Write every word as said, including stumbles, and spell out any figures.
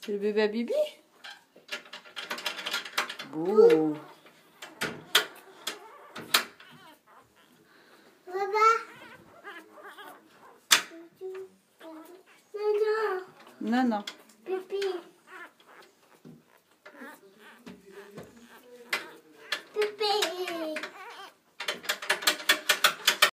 C'est le bébé à Bibi? Beau. Non, non.